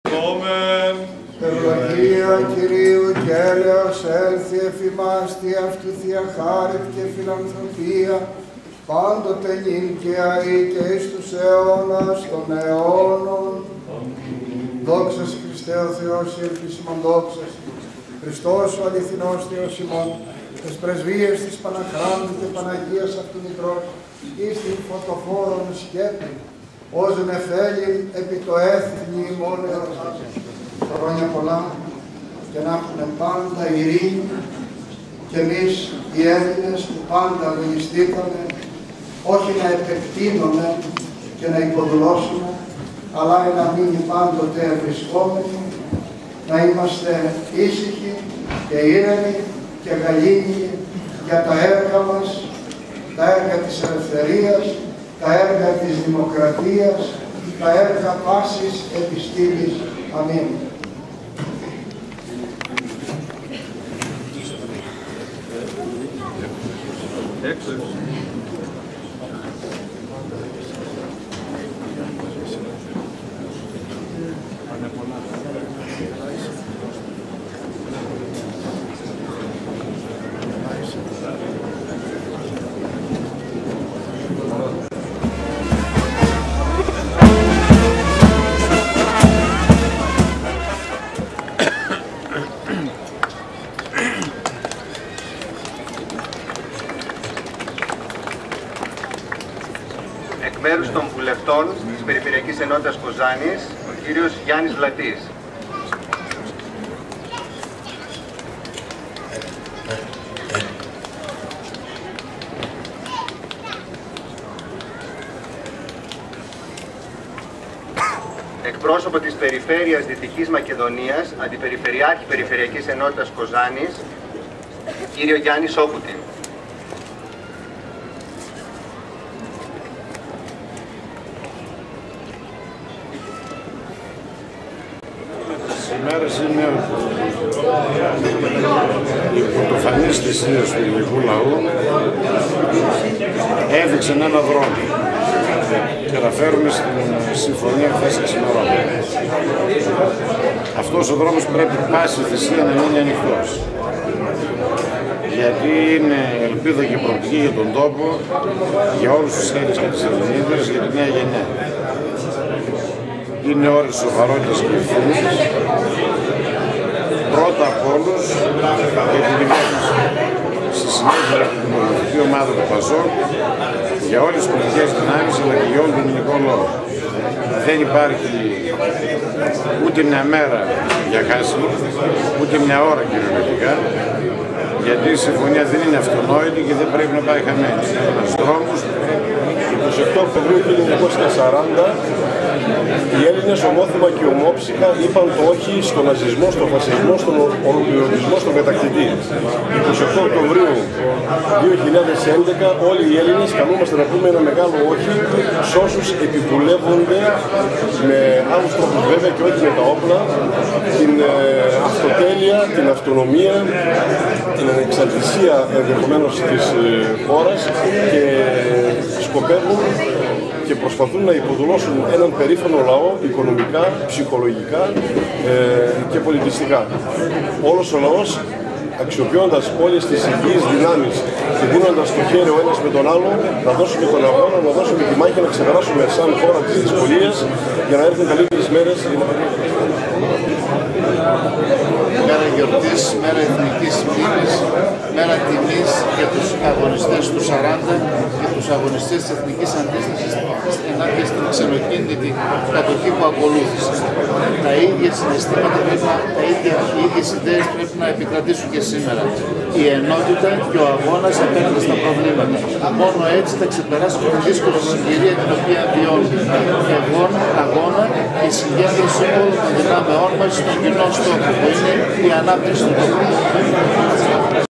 Ευλογία Κυρίου και έλεος έλθει εφημάς τη αυτού Θεία χάρη και φιλανθρωπία πάντοτε νυν και αεί και εις τους αιώνας των αιώνων. Δόξα Χριστέ ο Θεός, η ελπίσιμον δόξα Χριστός ο αληθινός Θεός ημών, τις πρεσβείες της Παναχράντου και Παναγίας αυτού Μητρός, εις την φωτοφόρον σκέπη, όσον εφέλει επί το έθνη ημών εορτάζουν. Χρόνια πολλά και να έχουμε πάντα ειρήνη και εμείς οι Έλληνες που πάντα αγωνιστήκαμε όχι να επεκτείνουμε και να υποδουλώσουμε, αλλά να μείνει πάντοτε ευρισκόμενοι, να είμαστε ήσυχοι και ήρεμοι και γαλήνοι για τα έργα μας, τα έργα της ελευθερίας, τα έργα της δημοκρατίας, τα έργα πάσης επιστήμης. Αμήν. Εκ μέρους των βουλευτών της Περιφερειακής Ενότητας Κοζάνης, ο κύριος Γιάννης Βλατής. Εκπρόσωπο της Περιφέρειας Δυτικής Μακεδονίας, Αντιπεριφερειάρχη Περιφερειακής Ενότητας Κοζάνης, κύριο Γιάννη Σόκουτη. Σήμερα είναι η πρωτοφανής θυσίας του ελληνικού λαού έδειξαν ένα δρόμο και να φέρουμε στην συμφωνία χθες ξημερώνει. Αυτός ο δρόμος πρέπει πάση θυσία να μείνει ανοιχτός, γιατί είναι ελπίδα και προοπτική για τον τόπο, για όλους τους Έλληνες και τις Ελληνίδες, για τη νέα γενιά. Είναι ώρες σοβαρότητας και ευθύνης, πρώτα από όλους για την κυβέρνηση, στη συνέχεια για την πολιτική ομάδα του ΠΑΣΟΚ, για όλες τις πολιτικές δυνάμεις αλλά και για όλο τον ελληνικό λαό. Δεν υπάρχει ούτε μια μέρα για χάσιμο, ούτε μια ώρα κυριολεκτικά, γιατί η συμφωνία δεν είναι αυτονόητη και δεν πρέπει να πάει χαμένη. Είναι ένας δρόμος. 28 Οκτωβρίου 1940 οι Έλληνες ομόθυμα και ομόψυχα είπαν το όχι στον ναζισμό, στον φασισμό, στον ολοκληρωτισμό, στον κατακτητή. 28 Οκτωβρίου 2011 όλοι οι Έλληνες καλούμαστε να πούμε ένα μεγάλο όχι σε όσους επιβουλεύονται με άλλους τρόπους βέβαια και όχι με τα όπλα την αυτοτέλεια, την αυτονομία, την ανεξαρτησία ενδεχομένως της χώρας και σκοπεύουν και προσπαθούν να υποδουλώσουν έναν περήφανο λαό οικονομικά, ψυχολογικά και πολιτιστικά. Όλος ο λαός, αξιοποιώντας όλες τις υγιείς δυνάμεις και δίνοντας το χέρι ο ένας με τον άλλο, να δώσουμε τον αγώνα, να δώσουμε τη μάχη, να ξεπεράσουμε σαν χώρα τις δυσκολίες για να έρθουν καλύτερες μέρες. Μέρα γιορτής, μέρα εθνικής μνήμης, μέρα τιμής για τους αγωνιστές του 40 και τους αγωνιστές της εθνικής αντίστασης ενάντια στην ξενοκίνητη κατοχή που ακολούθησε. Τα ίδια συναισθήματα οι ίδιες ιδέες πρέπει να επικρατήσουν και σήμερα. Η ενότητα και ο αγώνας απέναντι στα προβλήματα. Μόνο έτσι θα ξεπεράσουμε τη δύσκολη συγκυρία την οποία βιώνουμε. Αγώνα και η συγκέντρωση όλων των δυνάμεών μας στον κοινό στόχο που είναι η ανάπτυξη του τόπου.